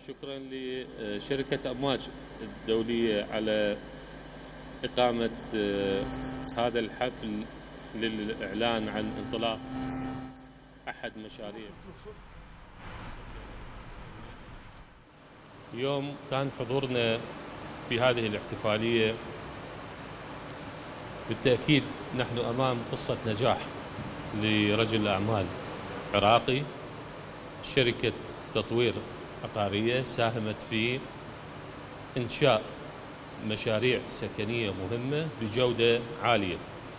شكرا لشركة أمواج الدولية على إقامة هذا الحفل للإعلان عن انطلاق أحد مشاريع. اليوم كان حضورنا في هذه الاحتفالية بالتأكيد نحن أمام قصة نجاح لرجل أعمال عراقي، شركة تطوير عقارية ساهمت في إنشاء مشاريع سكنية مهمة بجودة عالية.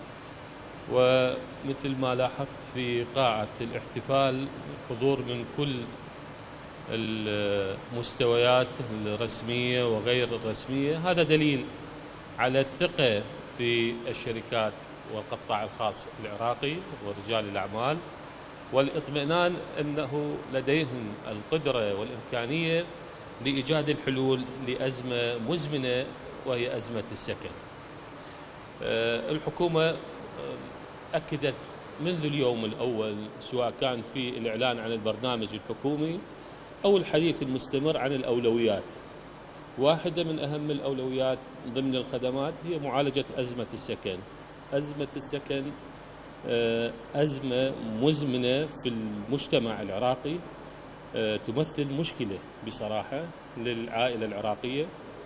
ومثل ما لاحظت في قاعة الاحتفال حضور من كل المستويات الرسمية وغير الرسمية، هذا دليل على الثقة في الشركات والقطاع الخاص العراقي ورجال الأعمال، والاطمئنان أنه لديهم القدرة والإمكانية لإيجاد الحلول لأزمة مزمنة وهي أزمة السكن. الحكومة أكدت منذ اليوم الأول، سواء كان في الإعلان عن البرنامج الحكومي أو الحديث المستمر عن الأولويات. واحدة من أهم الأولويات ضمن الخدمات هي معالجة أزمة السكن. أزمة السكن أزمة مزمنة في المجتمع العراقي، تمثل مشكلة بصراحة للعائلة العراقية.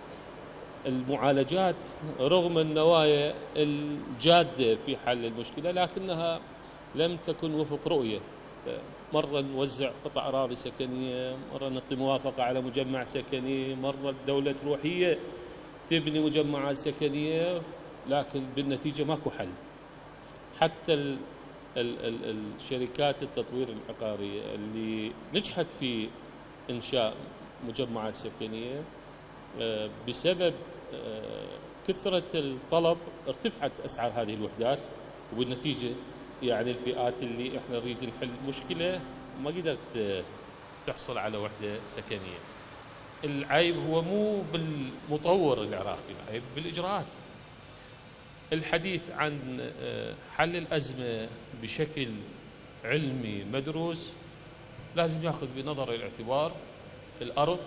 المعالجات رغم النوايا الجادة في حل المشكلة لكنها لم تكن وفق رؤية. مرة نوزع قطع أراضي سكنية، مرة نعطي موافقة على مجمع سكني، مرة الدولة تروح هي تبني مجمعات سكنية، لكن بالنتيجة ماكو حل. حتى الشركات التطوير العقارية اللي نجحت في إنشاء مجمعات سكنية بسبب كثرة الطلب ارتفعت أسعار هذه الوحدات، وبالنتيجة يعني الفئات اللي احنا نريد نحل مشكلة ما قدرت تحصل على وحدة سكنية. العيب هو مو بالمطور العراقي، العيب بالإجراءات. الحديث عن حل الأزمة بشكل علمي مدروس لازم ياخذ بنظر الاعتبار الأرض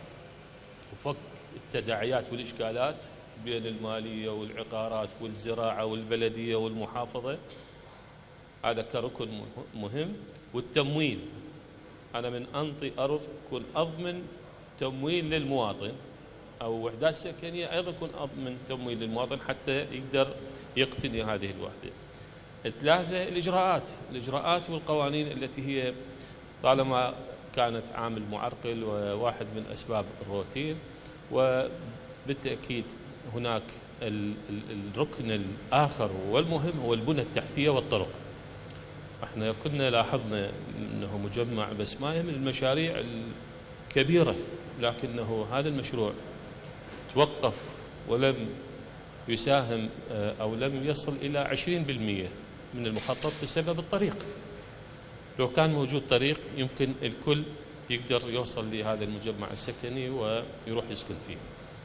وفك التداعيات والإشكالات بين المالية والعقارات والزراعة والبلدية والمحافظة، هذا كركن مهم. والتمويل، أنا من أنطي أرض كن أضمن تمويل للمواطن، أو وحدات سكنية أيضا يكون من تمويل للمواطن حتى يقدر يقتني هذه الوحدة. ثلاثة، الإجراءات والقوانين التي هي طالما كانت عامل معرقل وواحد من أسباب الروتين. وبالتأكيد هناك الركن الآخر والمهم هو البنى التحتية والطرق. احنا كنا لاحظنا أنه مجمع بسماية من المشاريع الكبيرة، لكنه هذا المشروع توقف ولم يساهم أو لم يصل إلى 20% من المخطط بسبب الطريق. لو كان موجود طريق يمكن الكل يقدر يوصل لهذا المجمع السكني ويروح يسكن فيه.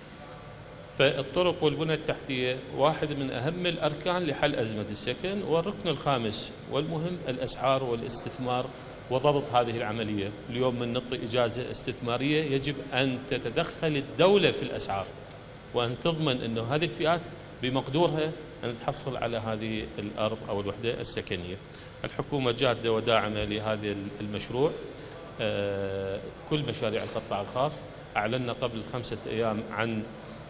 فالطرق والبنى التحتية واحد من أهم الأركان لحل أزمة السكن. والركن الخامس والمهم الأسعار والاستثمار وضبط هذه العملية. اليوم من نعطي إجازة استثمارية يجب أن تتدخل الدولة في الأسعار، وأن تضمن أنه هذه الفئات بمقدورها أن تحصل على هذه الأرض أو الوحدة السكنية. الحكومة جادة وداعمة لهذا المشروع. كل مشاريع القطاع الخاص أعلنا قبل 5 أيام عن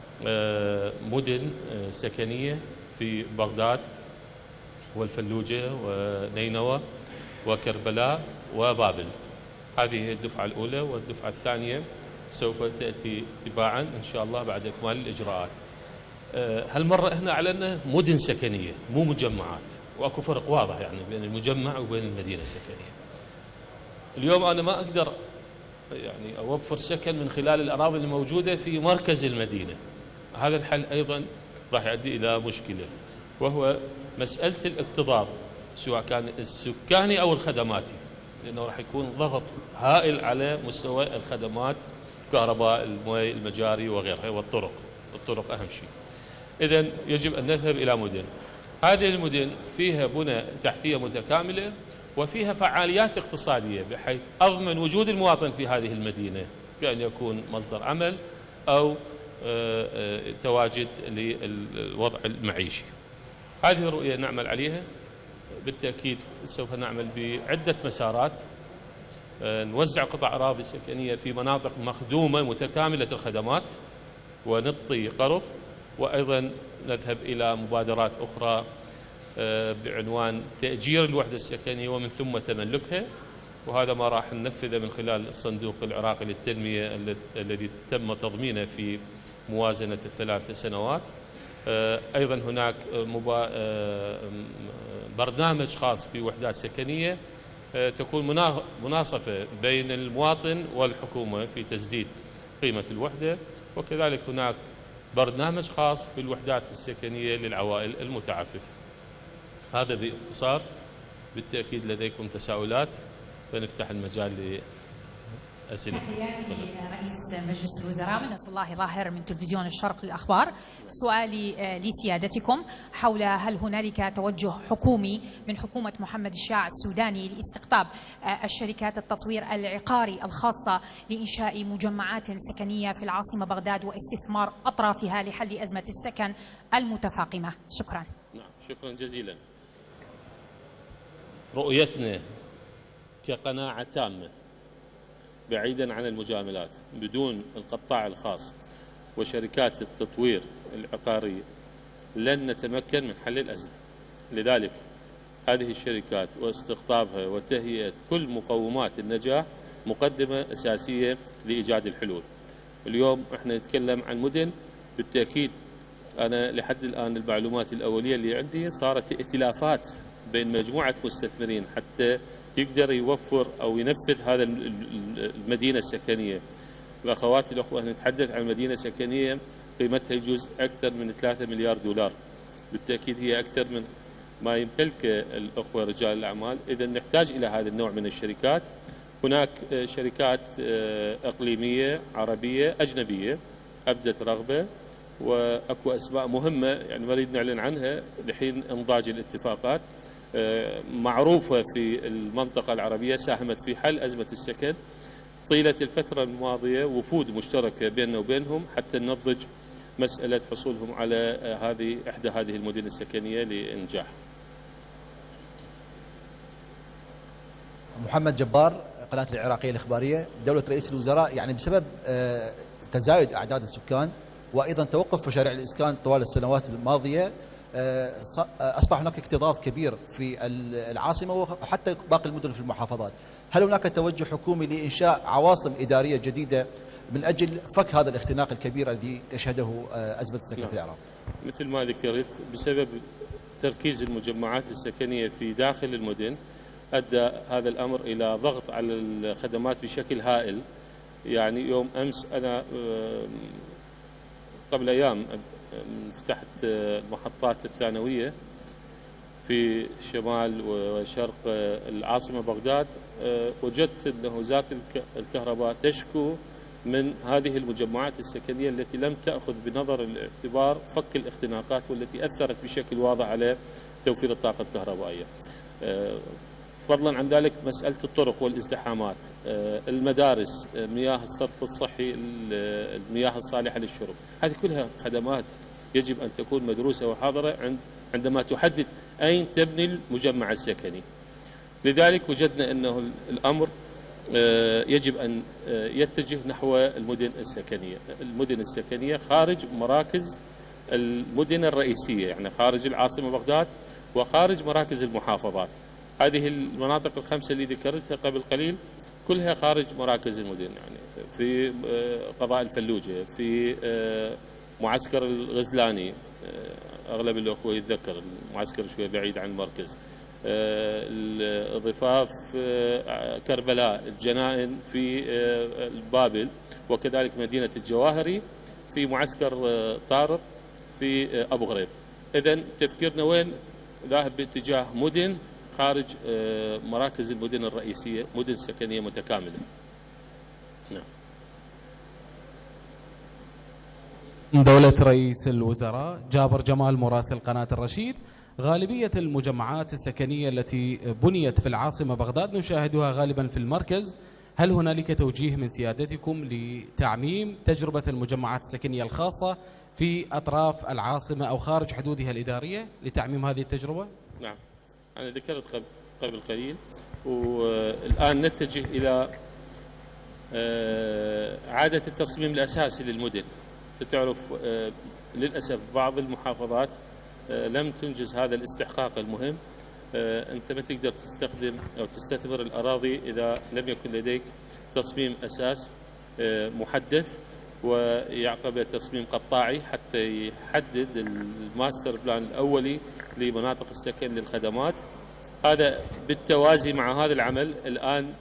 مدن سكنية في بغداد والفلوجة ونينوى وكربلاء وبابل. هذه الدفعة الأولى، والدفعة الثانية سوف تأتي تباعا إن شاء الله بعد إكمال الإجراءات. هالمرة احنا أعلنا مدن سكنية مو مجمعات، وأكو فرق واضح يعني بين المجمع وبين المدينة السكنية. اليوم أنا ما أقدر يعني أوفر سكن من خلال الأراضي الموجودة في مركز المدينة. هذا الحل أيضا راح يؤدي إلى مشكلة، وهو مسألة الاكتظاظ سواء كان السكاني أو الخدماتي، لأنه راح يكون ضغط هائل على مستوى الخدمات، الكهرباء، الماء، المجاري وغيرها، والطرق. الطرق أهم شيء. إذن يجب أن نذهب إلى مدن. هذه المدن فيها بنى تحتية متكاملة وفيها فعاليات اقتصادية، بحيث أضمن وجود المواطن في هذه المدينة بأن يكون مصدر عمل أو تواجد للوضع المعيشي. هذه الرؤية نعمل عليها. بالتأكيد سوف نعمل بعدة مسارات، نوزع قطع أراضي سكنية في مناطق مخدومة متكاملة الخدمات ونعطي قرض، وأيضا نذهب إلى مبادرات أخرى بعنوان تأجير الوحدة السكنية ومن ثم تملكها، وهذا ما راح ننفذه من خلال الصندوق العراقي للتنمية الذي تم تضمينه في موازنة ال3 سنوات. أيضا هناك برنامج خاص بوحدات سكنية تكون مناصفة بين المواطن والحكومة في تسديد قيمة الوحدة، وكذلك هناك برنامج خاص بالوحدات السكنية للعوائل المتعففة. هذا باختصار. بالتأكيد لديكم تساؤلات فنفتح المجال لأسئلة. تحياتي رئيس مجلس الوزراء منة الله ظاهر من تلفزيون الشرق للأخبار. سؤالي لسيادتكم حول هل هنالك توجه حكومي من حكومة محمد الشاع السوداني لاستقطاب الشركات التطوير العقاري الخاصة لإنشاء مجمعات سكنية في العاصمة بغداد واستثمار أطرافها لحل أزمة السكن المتفاقمة؟ شكرا. نعم، شكرا جزيلا. رؤيتنا كقناعة تامة بعيدا عن المجاملات بدون القطاع الخاص وشركات التطوير العقارية لن نتمكن من حل الأزمة. لذلك هذه الشركات واستقطابها وتهيئة كل مقومات النجاح مقدمة أساسية لإيجاد الحلول. اليوم احنا نتكلم عن مدن، بالتأكيد أنا لحد الآن المعلومات الأولية اللي عندي صارت ائتلافات بين مجموعة مستثمرين حتى يقدر يوفر أو ينفذ هذا المدينة السكنية. الأخوات الأخوة نتحدث عن مدينة سكنية قيمتها يجوز أكثر من 3 مليار دولار، بالتأكيد هي أكثر من ما يمتلك الأخوة رجال الأعمال. إذا نحتاج إلى هذا النوع من الشركات. هناك شركات إقليمية عربية أجنبية أبدت رغبة، وأكو أسماء مهمة يعني ما نريد نعلن عنها لحين انضاج الاتفاقات، معروفة في المنطقة العربية ساهمت في حل أزمة السكن طيلة الفترة الماضية، وفود مشتركة بيننا وبينهم حتى ننضج مسألة حصولهم على إحدى هذه المدن السكنية لإنجاح. محمد جبار، قناة العراقية الإخبارية. دولة رئيس الوزراء يعني بسبب تزايد أعداد السكان وأيضا توقف مشاريع الإسكان طوال السنوات الماضية أصبح هناك اكتظاظ كبير في العاصمة وحتى باقي المدن في المحافظات. هل هناك توجه حكومي لإنشاء عواصم إدارية جديدة من أجل فك هذا الاختناق الكبير الذي تشهده أزمة السكن في العراق؟ مثل ما ذكرت، بسبب تركيز المجمعات السكنية في داخل المدن أدى هذا الأمر إلى ضغط على الخدمات بشكل هائل. يعني يوم أمس أنا قبل أيام فتحت المحطات الثانوية في شمال وشرق العاصمة بغداد، وجدت أن وزارة الكهرباء تشكو من هذه المجمعات السكنية التي لم تأخذ بنظر الاعتبار فك الاختناقات والتي أثرت بشكل واضح على توفير الطاقة الكهربائية. فضلا عن ذلك مسألة الطرق والازدحامات، المدارس، مياه الصرف الصحي، المياه الصالحة للشرب، هذه كلها خدمات يجب أن تكون مدروسة وحاضرة عندما تحدد أين تبني المجمع السكني. لذلك وجدنا أنه الأمر يجب أن يتجه نحو المدن السكنية. المدن السكنية خارج مراكز المدن الرئيسية، يعني خارج العاصمة بغداد وخارج مراكز المحافظات. هذه المناطق الخمسة اللي ذكرتها قبل قليل كلها خارج مراكز المدن، يعني في قضاء الفلوجة، في معسكر الغزلاني، أغلب الأخوة يتذكر المعسكر شوية بعيد عن المركز، الضفاف، كربلاء، الجنائن في بابل، وكذلك مدينة الجواهري، في معسكر طارق في أبو غريب. إذن تفكيرنا وين؟ ذاهب باتجاه مدن خارج مراكز المدن الرئيسية، مدن سكنية متكاملة. نعم. دولة رئيس الوزراء جابر جمال، مراسل قناة الرشيد. غالبية المجمعات السكنية التي بنيت في العاصمة بغداد نشاهدها غالبا في المركز، هل هنالك توجيه من سيادتكم لتعميم تجربة المجمعات السكنية الخاصة في أطراف العاصمة أو خارج حدودها الإدارية لتعميم هذه التجربة؟ نعم، أنا ذكرت قبل قليل، والآن نتجه إلى إعادة التصميم الأساسي للمدن. تعرف للأسف بعض المحافظات لم تنجز هذا الاستحقاق المهم. أنت ما تقدر تستخدم أو تستثمر الأراضي إذا لم يكن لديك تصميم أساس محدث ويعقب تصميم قطاعي حتى يحدد الماستر بلان الأولي لمناطق السكن للخدمات. هذا بالتوازي مع هذا العمل الآن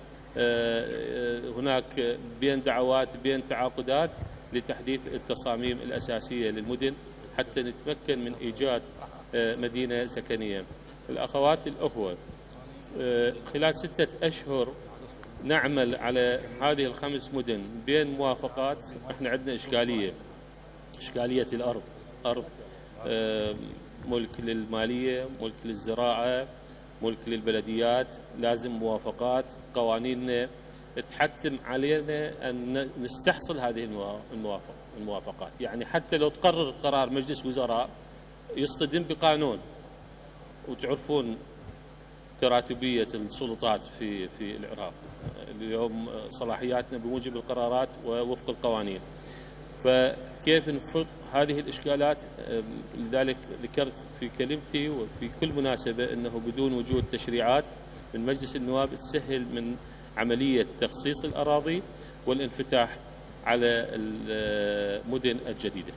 هناك بين دعوات بين تعاقدات لتحديث التصاميم الأساسية للمدن حتى نتمكن من إيجاد مدينة سكنية. الأخوات الأخوة، خلال 6 أشهر نعمل على هذه ال5 مدن بين موافقات. احنا عندنا إشكالية الأرض، أرض ملك للمالية، ملك للزراعة، ملك للبلديات، لازم موافقات. قوانيننا تحتم علينا أن نستحصل هذه الموافقات. يعني حتى لو تقرر قرار مجلس وزراء يصطدم بقانون، وتعرفون تراتبية السلطات في العراق اليوم، صلاحياتنا بموجب القرارات ووفق القوانين. فكيف نفرض هذه الإشكالات؟ لذلك ذكرت في كلمتي وفي كل مناسبة أنه بدون وجود تشريعات من مجلس النواب تسهل من عملية تخصيص الأراضي والانفتاح على المدن الجديدة.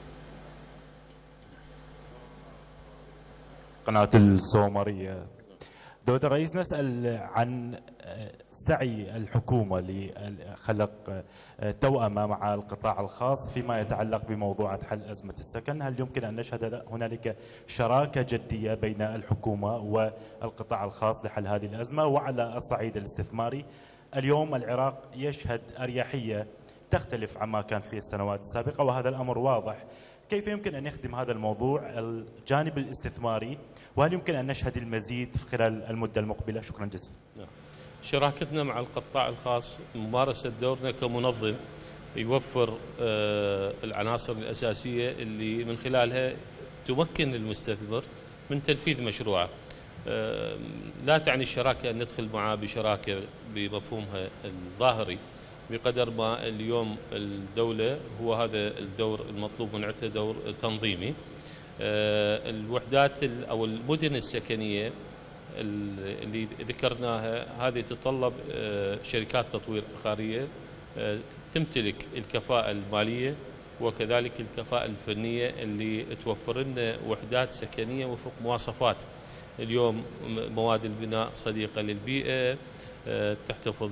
قناة السومرية. دولة الرئيس، نسأل عن سعي الحكومة لخلق توأمة مع القطاع الخاص فيما يتعلق بموضوع حل أزمة السكن. هل يمكن أن نشهد هنالك شراكة جدية بين الحكومة والقطاع الخاص لحل هذه الأزمة؟ وعلى الصعيد الاستثماري، اليوم العراق يشهد أريحية تختلف عما كان في السنوات السابقة، وهذا الأمر واضح. كيف يمكن أن يخدم هذا الموضوع الجانب الاستثماري، وهل يمكن أن نشهد المزيد خلال المدة المقبلة؟ شكرا جزيلا. شراكتنا مع القطاع الخاص، ممارسة دورنا كمنظم يوفر العناصر الأساسية اللي من خلالها تمكن المستثمر من تنفيذ مشروعه. لا تعني الشراكة أن ندخل معه بشراكة بمفهومها الظاهري، بقدر ما اليوم الدولة هو هذا الدور المطلوب من عندها، دور تنظيمي. الوحدات أو المدن السكنية اللي ذكرناها هذه تتطلب شركات تطوير عقارية تمتلك الكفاءة المالية وكذلك الكفاءة الفنية اللي توفر لنا وحدات سكنية وفق مواصفات. اليوم مواد البناء صديقة للبيئة، تحتفظ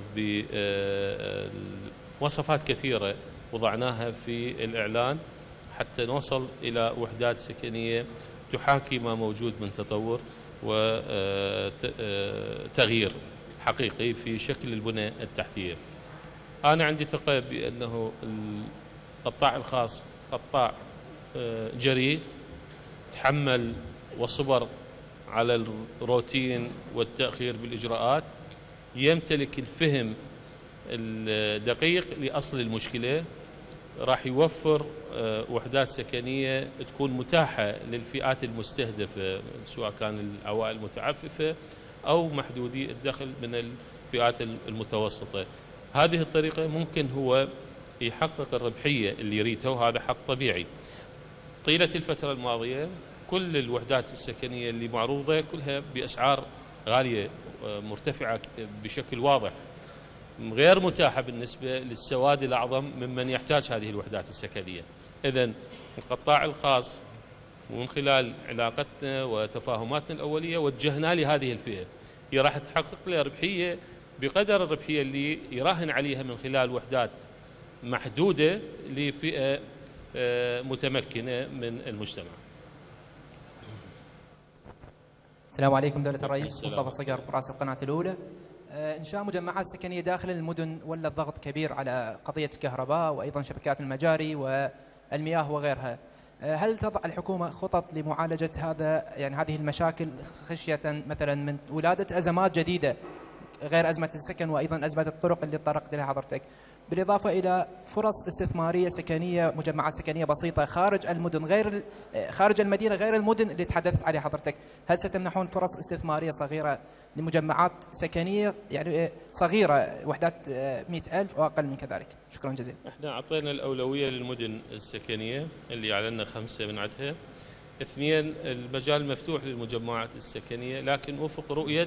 بمواصفات كثيرة وضعناها في الإعلان حتى نوصل إلى وحدات سكنية تحاكي ما موجود من تطور وتغيير حقيقي في شكل البنى التحتية. أنا عندي ثقة بأنه القطاع الخاص قطاع جريء، تحمل وصبر على الروتين والتأخير بالإجراءات، يمتلك الفهم الدقيق لأصل المشكلة، راح يوفر وحدات سكنية تكون متاحة للفئات المستهدفة سواء كان العوائل المتعففة أو محدودي الدخل من الفئات المتوسطة. هذه الطريقة ممكن هو يحقق الربحية اللي يريدها، وهذا حق طبيعي. طيلة الفترة الماضية كل الوحدات السكنية اللي معروضة كلها بأسعار غالية مرتفعة بشكل واضح، غير متاحة بالنسبة للسواد الأعظم ممن يحتاج هذه الوحدات السكنية. إذن القطاع الخاص ومن خلال علاقتنا وتفاهماتنا الأولية وجهنا لهذه الفئة، هي راح تحقق لها ربحية بقدر الربحية اللي يراهن عليها من خلال وحدات محدودة لفئة متمكنة من المجتمع. السلام عليكم دولة الرئيس. مصطفى صقر، مراسل القناة الأولى. إنشاء مجمعات سكنية داخل المدن ولا الضغط كبير على قضية الكهرباء وأيضا شبكات المجاري والمياه وغيرها. هل تضع الحكومة خطط لمعالجة هذه المشاكل خشية مثلا من ولادة أزمات جديدة غير أزمة السكن وأيضا أزمة الطرق اللي تطرقت لها حضرتك، بالإضافة إلى فرص استثمارية سكنية، مجمعات سكنية بسيطة خارج المدن، خارج المدينة، غير المدن اللي تحدثت عليها حضرتك. هل ستمنحون فرص استثمارية صغيرة لمجمعات سكنية يعني صغيرة، وحدات 100,000 أو أقل من كذلك؟ شكرا جزيلا. احنا أعطينا الأولوية للمدن السكنية اللي أعلنا 5 من عدها. 2 المجال مفتوح للمجمعات السكنية، لكن وفق رؤية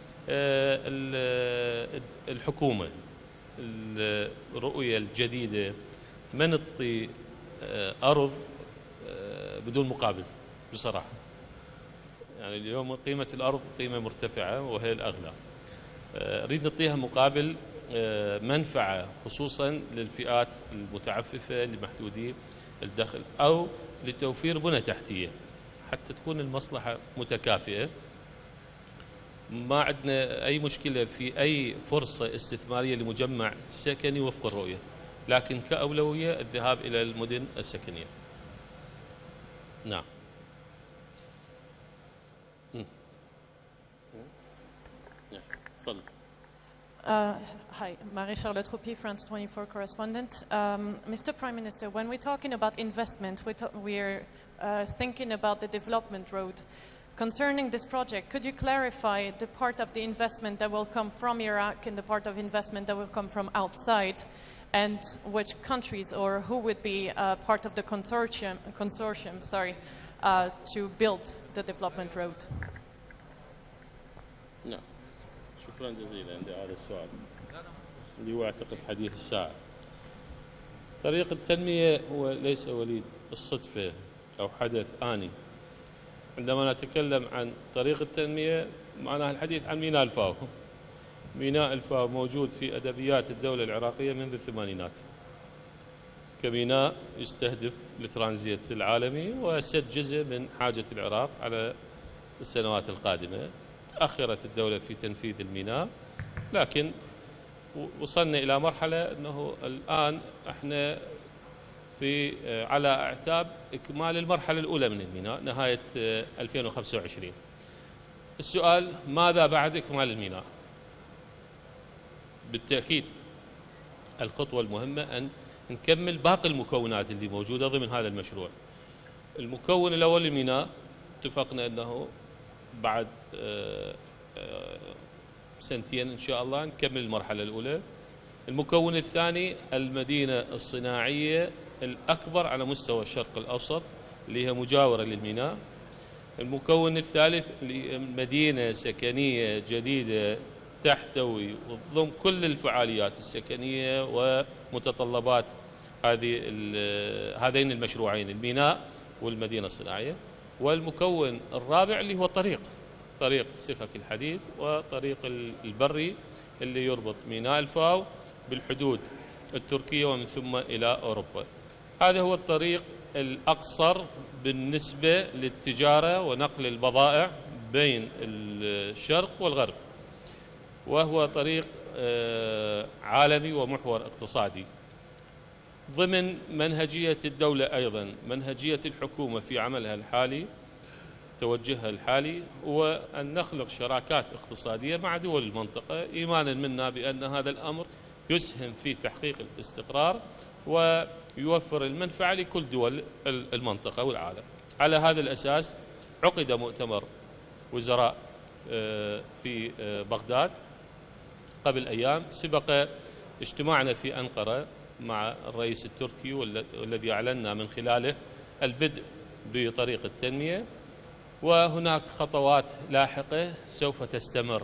الحكومة، الرؤية الجديدة، ما نعطي أرض بدون مقابل بصراحة. يعني اليوم قيمة الأرض قيمة مرتفعة وهي الأغلى، نريد نعطيها مقابل منفعة خصوصا للفئات المتعففة لمحدودي الدخل، أو لتوفير بنى تحتية حتى تكون المصلحة متكافئة. ما عندنا أي مشكلة في أي فرصة استثمارية لمجمع سكني وفق الرؤية، لكن كأولوية الذهاب إلى المدن السكنية. نعم. تفضل. Hi, Marie-Charlotte Roupi, France 24 correspondent. Mr. Prime Minister, when we're talking about investment, we're thinking about the development road. Concerning this project, could you clarify the part of the investment that will come from Iraq and the part of investment that will come from outside, and which countries or who would be part of the consortium to build the development road? نعم، شكرا جزيلا لهذا السؤال اللي هو أعتقد حديث الساعة. طريق التنمية هو ليس وليد الصدفة أو حدث آني. عندما نتكلم عن طريق التنمية معناها الحديث عن ميناء الفاو. ميناء الفاو موجود في أدبيات الدولة العراقية منذ الثمانينات كميناء يستهدف الترانزيت العالمي وسد جزء من حاجة العراق على السنوات القادمة. تأخرت الدولة في تنفيذ الميناء، لكن وصلنا إلى مرحلة أنه الآن احنا على أعتاب إكمال المرحلة الأولى من الميناء نهاية 2025. السؤال ماذا بعد إكمال الميناء؟ بالتأكيد الخطوة المهمة أن نكمل باقي المكونات اللي موجودة ضمن هذا المشروع. المكون الأول للميناء اتفقنا أنه بعد 2 إن شاء الله نكمل المرحلة الأولى. المكون الثاني المدينة الصناعية الأكبر على مستوى الشرق الأوسط اللي هي مجاورة للميناء. المكون الثالث مدينة سكنية جديدة تحتوي وتضم كل الفعاليات السكنية ومتطلبات هذين المشروعين، الميناء والمدينة الصناعية. والمكون الرابع اللي هو طريق سكك الحديد وطريق البري اللي يربط ميناء الفاو بالحدود التركية ومن ثم إلى أوروبا. هذا هو الطريق الأقصر بالنسبة للتجارة ونقل البضائع بين الشرق والغرب، وهو طريق عالمي ومحور اقتصادي. ضمن منهجية الدولة أيضا منهجية الحكومة في عملها الحالي، توجهها الحالي هو أن نخلق شراكات اقتصادية مع دول المنطقة، إيمانا منا بأن هذا الأمر يسهم في تحقيق الاستقرار ويوفر المنفعة لكل دول المنطقة والعالم. على هذا الأساس عقد مؤتمر وزراء في بغداد قبل أيام، سبق اجتماعنا في أنقرة مع الرئيس التركي والذي أعلنا من خلاله البدء بطريق التنمية، وهناك خطوات لاحقة سوف تستمر.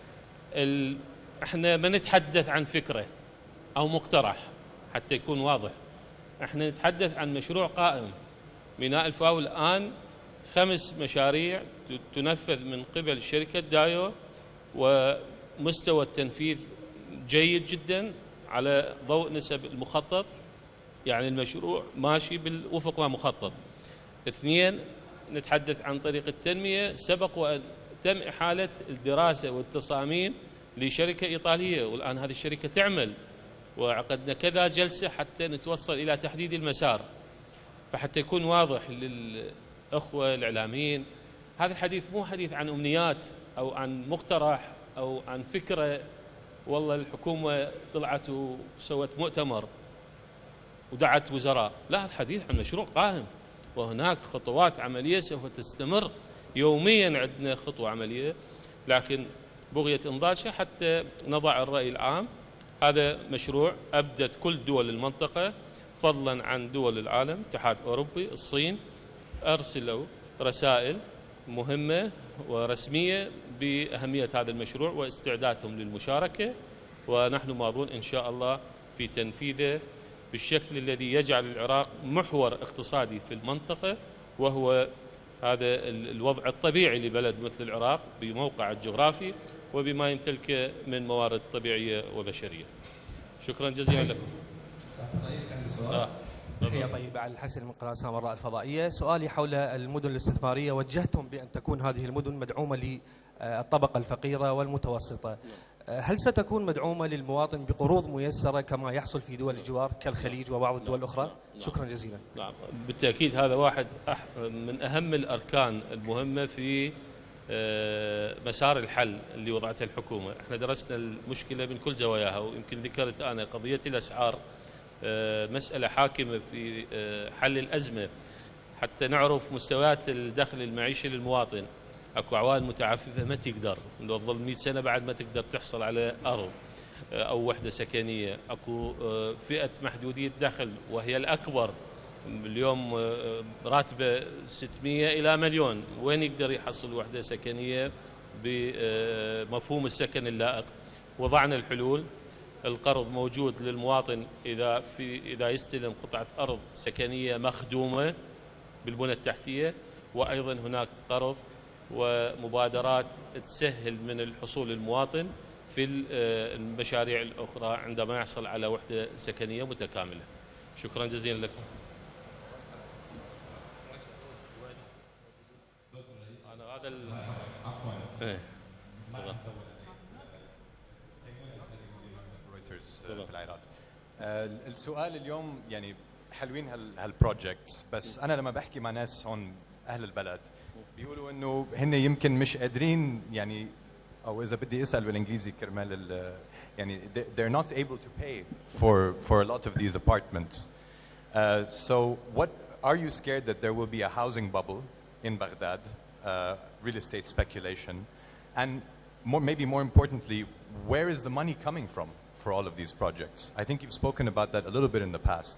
احنا ما نتحدث عن فكرة أو مقترح حتى يكون واضح، احنا نتحدث عن مشروع قائم. ميناء الفاو الآن 5 مشاريع تنفذ من قبل شركة دايو، ومستوى التنفيذ جيد جدا على ضوء نسب المخطط، يعني المشروع ماشي بالوفق ما مخطط. 2 نتحدث عن طريق التنمية، سبق وأن تم إحالة الدراسة والتصاميم لشركة إيطالية، والآن هذه الشركة تعمل، وعقدنا كذا جلسة حتى نتوصل إلى تحديد المسار. فحتى يكون واضح للأخوة الإعلاميين، هذا الحديث مو حديث عن أمنيات أو عن مقترح أو عن فكرة والله الحكومة طلعت وسوت مؤتمر ودعت وزراء. لا، الحديث عن مشروع قائم، وهناك خطوات عملية سوف تستمر يوميا. عندنا خطوة عملية، لكن بغية إنضاجها حتى نضع الرأي العام. هذا مشروع أبدت كل دول المنطقة فضلا عن دول العالم، الاتحاد الأوروبي، الصين، أرسلوا رسائل مهمة ورسمية بأهمية هذا المشروع واستعدادهم للمشاركة، ونحن ماضون إن شاء الله في تنفيذه بالشكل الذي يجعل العراق محور اقتصادي في المنطقة، وهو هذا الوضع الطبيعي لبلد مثل العراق بموقع الجغرافي وبما يمتلكه من موارد طبيعية وبشرية. شكرا جزيلا لكم. رئيس عندي سؤال. تحية طيبة على الحسن من قناة سامراء الفضائية. سؤالي حول المدن الاستثمارية، وجهتم بأن تكون هذه المدن مدعومة للطبقة الفقيرة والمتوسطة، هل ستكون مدعومة للمواطن بقروض ميسرة كما يحصل في دول الجوار كالخليج وبعض الدول الأخرى؟ شكرا جزيلا. نعم، بالتأكيد هذا واحد من أهم الأركان المهمة في مسار الحل اللي وضعته الحكومة. احنا درسنا المشكلة من كل زواياها، ويمكن ذكرت أنا قضية الأسعار مسألة حاكمة في حل الأزمة حتى نعرف مستويات الدخل المعيشي للمواطن. اكو عوائل متعففة ما تقدر، لو تظل 100 سنة بعد ما تقدر تحصل على أرض أو وحدة سكنية. اكو فئة محدودية دخل وهي الأكبر، اليوم راتبه 600 إلى مليون، وين يقدر يحصل وحدة سكنية بمفهوم السكن اللائق؟ وضعنا الحلول. القرض موجود للمواطن إذا يستلم قطعة أرض سكنية مخدومة بالبنى التحتية، وأيضا هناك قرض ومبادرات تسهل من الحصول المواطن في المشاريع الأخرى عندما يحصل على وحدة سكنية متكاملة. شكرا جزيلا لكم. أنا هذا عفوا في العراق. السؤال اليوم يعني حلوين هالبروجكت، بس انا لما بحكي مع ناس هون اهل البلد بيقولوا انه هن يمكن مش قادرين، يعني او اذا بدي اسال بالانجليزي كرمال يعني they're not able to pay for a lot of these apartments. So what are you scared that there will be a housing bubble in Baghdad, real estate speculation, and maybe more importantly, where is the money coming from for all of these projects? I think you've spoken about that a little bit in the past.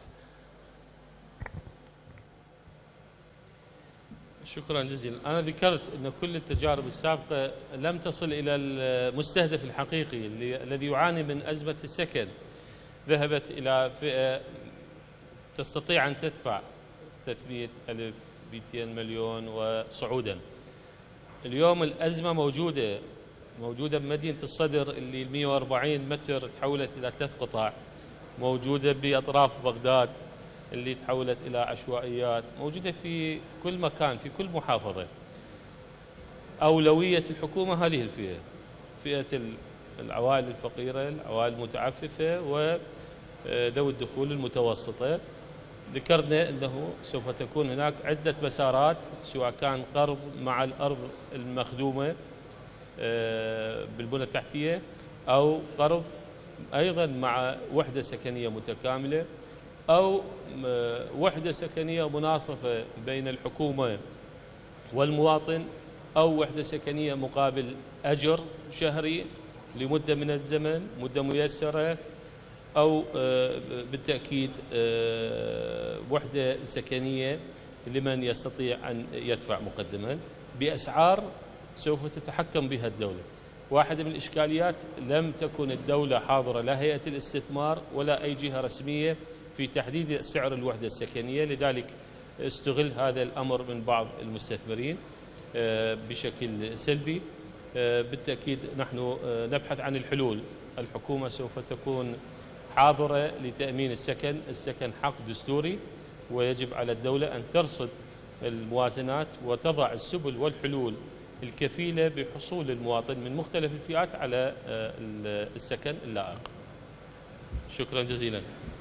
شكرا جزيلا. أنا ذكرت أن كل التجارب السابقة لم تصل إلى المستهدف الحقيقي الذي يعاني من أزمة السكن. ذهبت إلى فئة تستطيع أن تدفع 300,000 200 مليون وصعودا. اليوم الأزمة موجودة بمدينة الصدر اللي 140 متر تحولت إلى 3 قطاع، موجودة بأطراف بغداد اللي تحولت إلى عشوائيات، موجودة في كل مكان في كل محافظة. أولوية الحكومة هذه الفئة، فئة العوائل الفقيرة، العوائل المتعففة، وذوي الدخول المتوسطة. ذكرنا أنه سوف تكون هناك عدة مسارات، سواء كان قرض مع الأرض المخدومة بالبنى التحتية، أو قرض أيضا مع وحدة سكنية متكاملة، أو وحدة سكنية مناصفة بين الحكومة والمواطن، أو وحدة سكنية مقابل أجر شهري لمدة من الزمن، مدة ميسرة، أو بالتأكيد وحدة سكنية لمن يستطيع أن يدفع مقدما بأسعار سوف تتحكم بها الدولة. واحدة من الإشكاليات لم تكن الدولة حاضرة، لا هيئة الاستثمار ولا أي جهة رسمية، في تحديد سعر الوحدة السكنية، لذلك استغل هذا الأمر من بعض المستثمرين بشكل سلبي. بالتأكيد نحن نبحث عن الحلول. الحكومة سوف تكون حاضرة لتأمين السكن. السكن حق دستوري، ويجب على الدولة أن ترصد الموازنات وتضع السبل والحلول الكفيلة بحصول المواطن من مختلف الفئات على السكن اللائق. شكرا جزيلا.